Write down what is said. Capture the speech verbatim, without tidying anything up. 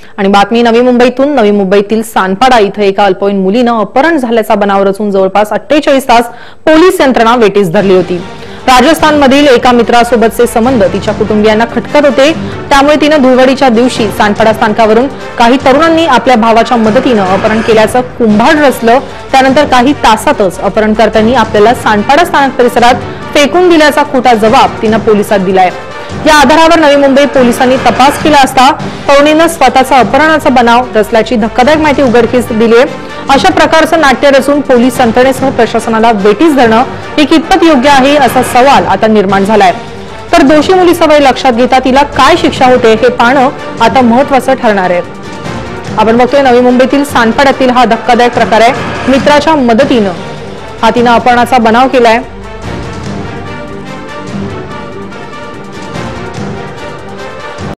आणि बातमी नवी मुंबईतून नवी मुंबईतील सानपाडा इथं एका अल्पवयीन मुलीनं अपहरण झाल्याचा बनाव रचून जवळपास अठ्ठेचाळीस तास पोलीस यंत्रणा वेठीस धरली होती। राजस्थानमधील एका मित्रासोबतचे संबंध तिच्या कुटुंबियांना खटकत होते, त्यामुळे तिनं धुळवडीच्या दिवशी सानपाडा स्थानकावरून काही तरुणांनी आपल्या भावाच्या मदतीनं अपहरण केल्याचं कुंभाड रचलं। त्यानंतर काही तासातच अपहरणकर्त्यांनी आपल्याला सानपाडा स्थानक परिसरात फेकून दिल्याचा खोटा जबाब तिनं पोलिसात दिलाय। या आधारावर नवी मुंबई पोलिसांनी तपास केला असता तरुणीनं स्वतःचा अपहरणाचा बनाव रचल्याची धक्कादायक माहिती उघडकीस दिली आहे। अशा प्रकारचं नाट्य रचून पोलीस यंत्रणेसह प्रशासनाला वेठीस धरणं हे कितपत योग्य आहे असा सवाल आता निर्माण झालाय। तर दोषी मुलीचं वय लक्षात घेता तिला काय शिक्षा होते हे पाहणं आता महत्त्वाचं ठरणार आहे। आपण बघतोय नवी मुंबईतील सानपाड्यातील हा धक्कादायक प्रकार आहे। मित्राच्या मदतीनं हा तिनं अपहरणाचा बनाव केलाय।